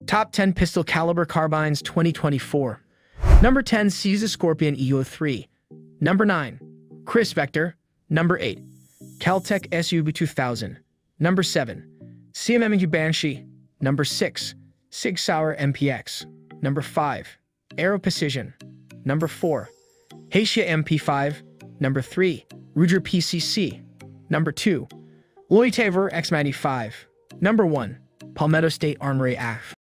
Top 10 Pistol Caliber Carbines 2024. Number 10, CZ Scorpion Evo 3. Number 9, KRISS Vector. Number 8, Kel-Tec SUB 2000. Number 7, CMMG Banshee. Number 6, sauer MPX. Number 5, Aero Pescision. Number 4, Asia MP5. Number 3, Ruger PCC. Number 2, tavor X95. Number 1, Palmetto State Armory AF.